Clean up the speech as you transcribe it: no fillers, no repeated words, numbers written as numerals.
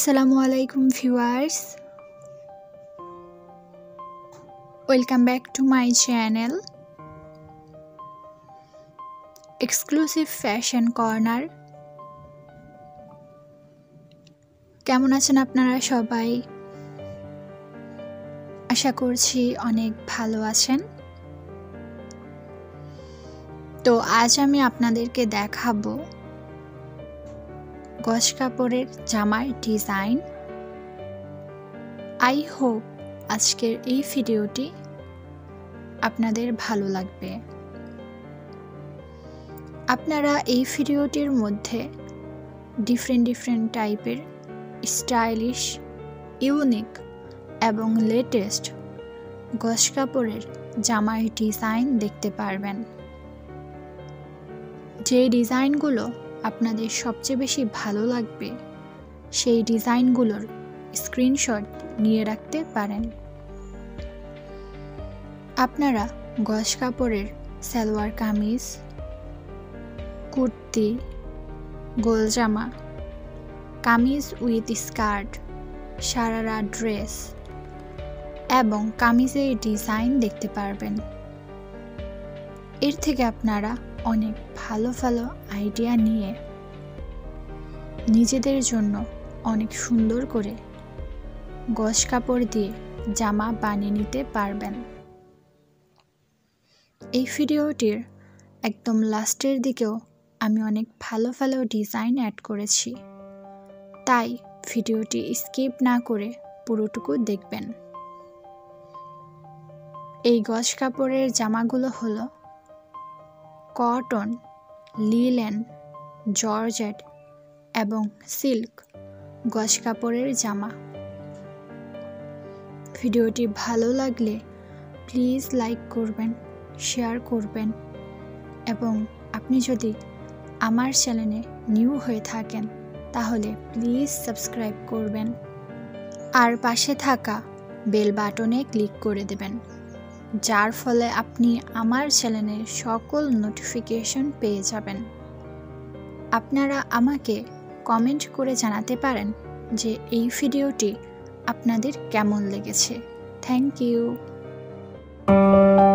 Assalamualaikum viewers, welcome back to my channel exclusive fashion corner। কেমন আছেন আপনারা সবাই? আশা করছি অনেক ভালো আছেন। তো আজ আমি আপনাদেরকে দেখাবো গজ কাপড়ের জামার ডিজাইন। আই হোপ আজকের এই ভিডিওটি আপনাদের ভালো লাগবে। আপনারা এই ভিডিওটির মধ্যে ডিফারেন্ট টাইপের স্টাইলিশ, ইউনিক এবং লেটেস্ট গজ কাপড়ের জামার ডিজাইন দেখতে পারবেন। যে ডিজাইনগুলো আপনাদের সবচেয়ে বেশি ভালো লাগবে সেই ডিজাইনগুলোর স্ক্রিনশট নিয়ে রাখতে পারেন। আপনারা গজ কাপড়ের সালোয়ার কামিজ, কুর্তি, গোল জামা, kameez with skirt, sharara dress এবং কামিজের ডিজাইন দেখতে পারবেন। এর থেকে আপনারা অনেক ভালো আইডিয়া নিয়ে নিজেদের জন্য অনেক সুন্দর করে গজ কাপড় দিয়ে জামা বানিয়ে নিতে পারবেন। এই ভিডিওটির একদম লাস্টের দিকেও আমি অনেক ভালো ডিজাইন অ্যাড করেছি, তাই ভিডিওটি স্কিপ না করে পুরোটুকু দেখবেন। এই গজ কাপড়ের জামাগুলো হলো কটন, লিলেন, জর্জেট এবং সিল্ক গজ কাপড়ের জামা। ভিডিওটি ভালো লাগলে প্লিজ লাইক করবেন, শেয়ার করবেন এবং আপনি যদি আমার চ্যানেলে নিউ হয়ে থাকেন তাহলে প্লিজ সাবস্ক্রাইব করবেন আর পাশে থাকা বেল বাটনে ক্লিক করে দেবেন, যার ফলে আপনি আমার চ্যানেলের সকল নোটিফিকেশন পেয়ে যাবেন। আপনারা আমাকে কমেন্ট করে জানাতে পারেন যে এই ভিডিওটি আপনাদের কেমন লেগেছে। Thank you.